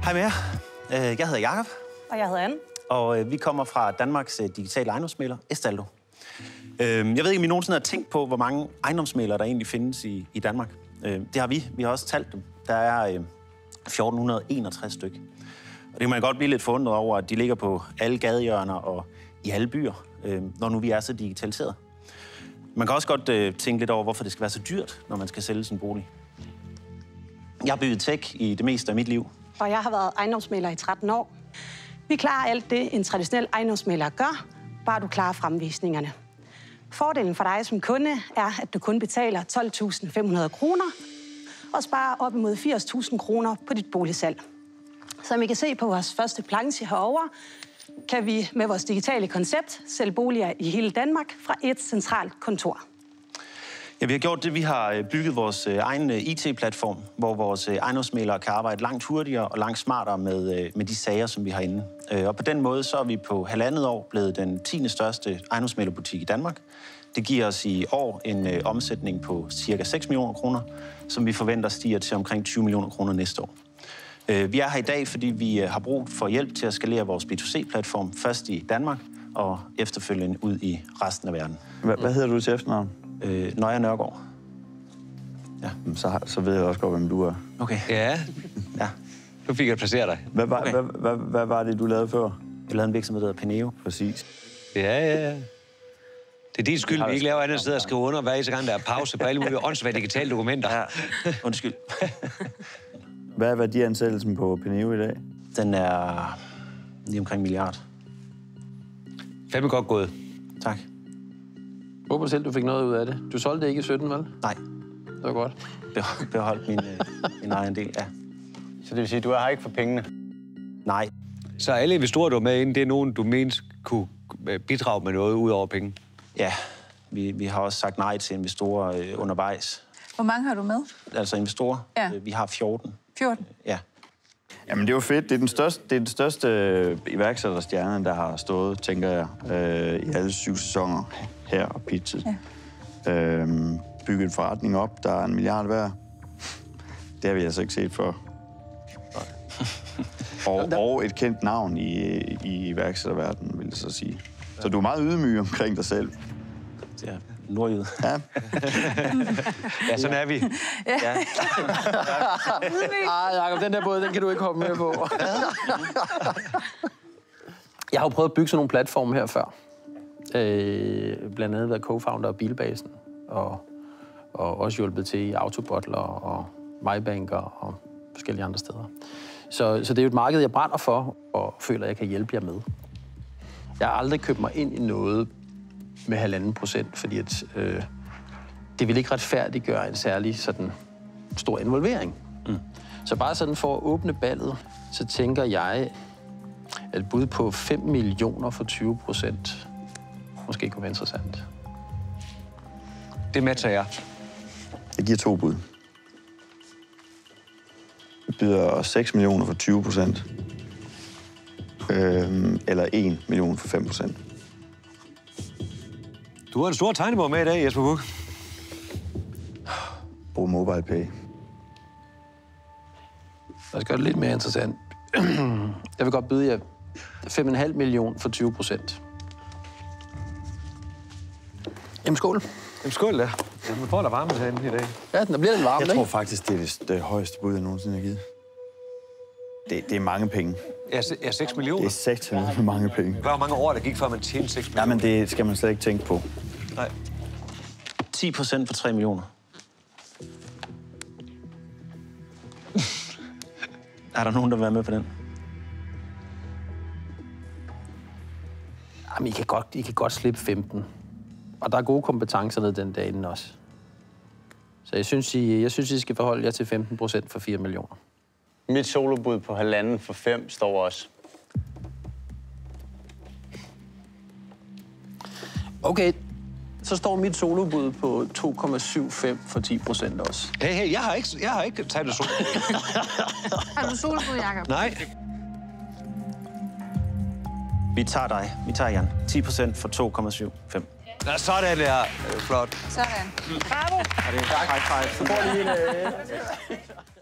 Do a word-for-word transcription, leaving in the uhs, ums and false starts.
Hej med jer. Jeg hedder Jakob. Og jeg hedder Anne. Og vi kommer fra Danmarks digitale ejendomsmægler, Estaldo. Jeg ved ikke, om I nogensinde har tænkt på, hvor mange ejendomsmæglere, der egentlig findes i, i Danmark. Det har vi. Vi har også talt dem. Der er fjorten enogtres stykker. Og det kan man godt blive lidt forundret over, at de ligger på alle gadehjørner og i alle byer, når nu vi er så digitaliseret. Man kan også godt tænke lidt over, hvorfor det skal være så dyrt, når man skal sælge sin bolig. Jeg har bygget tech i det meste af mit liv. Og jeg har været ejendomsmægler i tretten år. Vi klarer alt det, en traditionel ejendomsmægler gør, bare du klarer fremvisningerne. Fordelen for dig som kunde er, at du kun betaler tolv tusind fem hundrede kroner og sparer op imod firs tusind kroner på dit boligsalg. Som I kan se på vores første planche herovre, kan vi med vores digitale koncept sælge boliger i hele Danmark fra et centralt kontor. Ja, vi har gjort det. Vi har bygget vores egen I T-platform, hvor vores ejendomsmæglere kan arbejde langt hurtigere og langt smartere med, med de sager, som vi har inde. Og på den måde så er vi på halvandet år blevet den tiende største ejendomsmæglerbutik i Danmark. Det giver os i år en øh, omsætning på cirka seks millioner kroner, som vi forventer stiger til omkring tyve millioner kroner næste år. Øh, vi er her i dag, fordi vi øh, har brug for hjælp til at skalere vores B to C-platform først i Danmark og efterfølgende ud i resten af verden. Hvad, hvad hedder du til efternavn? Øh, Nøje Nørgaard. Ja. Så, så ved jeg også godt, hvem du er. Okay. Ja. Ja. Nu fik jeg placeret dig. Hvad var, Okay. hvad, hvad, hvad var det, du lavede før? Jeg lavede en virksomhed, der hedder Peneo. Præcis. Ja, ja, ja. Det er din skyld, vi ikke laver andet sted at skrive under, hver eneste gang, der er pause på alle mulige åndssvage digitale dokumenter. Ja. Undskyld. Hvad er værdiansættelsen på Peneo i dag? Den er lige omkring en milliard. Fandme godt gået. Tak. Jeg håber selv, du fik noget ud af det. Du solgte det ikke i sytten, vel? Nej. Det var godt. Be- beholdt min, øh, min egen del, ja. Så det vil sige, at du er her ikke for pengene? Nej. Så alle investorer, du er med inde, det er nogen, du mener kunne bidrage med noget ud over penge? Ja, vi, vi har også sagt nej til investorer øh, undervejs. Hvor mange har du med? Altså investorer? Ja. Øh, vi har fjorten. fjorten? Ja. Jamen, det er jo fedt. Det er den største, det er den største iværksætterstjerne, der har stået, tænker jeg, øh, i alle syv sæsoner her og Pizza. Ja. Øhm, bygget en forretning op, der er en milliard værd. Det har vi altså ikke set før. og, og et kendt navn i, i iværksætterverdenen, vil jeg så sige. Så du er meget ydmyg omkring dig selv. Ja, nordjyde. Ja. Ja, sådan er vi. Ja. Ej, Jacob, den der båd, den kan du ikke hoppe med på. Jeg har jo prøvet at bygge sådan nogle platforme her før. Øh, blandt andet været co-founder af Bilbasen, og, og også hjulpet til i Autobottler og MyBanker og forskellige andre steder. Så, så det er jo et marked, jeg brænder for, og føler, at jeg kan hjælpe jer med. Jeg har aldrig købt mig ind i noget med halvanden procent, fordi at, øh, det vil ikke retfærdiggøre en særlig sådan, stor involvering. Mm. Så bare sådan for at åbne ballet, så tænker jeg, at et bud på fem millioner for tyve procent måske kunne være interessant. Det matcher jeg. Jeg giver to bud. Jeg byder seks millioner for tyve procent. Øhm, eller en million for fem procent. Du har en stor tegnemor med i dag, Jesper Buch. Brug MobilePay. Lad os gøre det lidt mere interessant. Jeg vil godt byde jer fem komma fem millioner for tyve procent. Jamen, skål. Jamen, skål da. Man får da varme herinde i dag. Ja, den bliver lidt varm, Jeg ikke? tror faktisk, det er det, det højeste bud, jeg nogensinde har givet. Det, det er mange penge. Ja, ja seks millioner. Det er satan mange penge. Hvor mange år der gik, før man tjente seks millioner? Jamen, det skal man slet ikke tænke på. Nej. ti procent for tre millioner. Er der nogen, der vil være med på den? Jamen, I kan godt, I kan godt slippe femten. Og der er gode kompetencer ned den dag inden også. Så jeg synes, I, jeg synes, I skal forholde jer til femten procent for fire millioner. Mit solobud på halvanden for fem står også. Okay, så står mit solobud på to komma syv fem for ti procent også. Hey, hey, jeg har ikke, jeg har ikke taget det sol. Har du solbrud, Jacob? Nej. Vi tager dig. Vi tager Jan. ti procent for to komma syv fem. Nå, sådan der. Flot. Sådan. Bravo. Er det? High five. Så får de en, øh...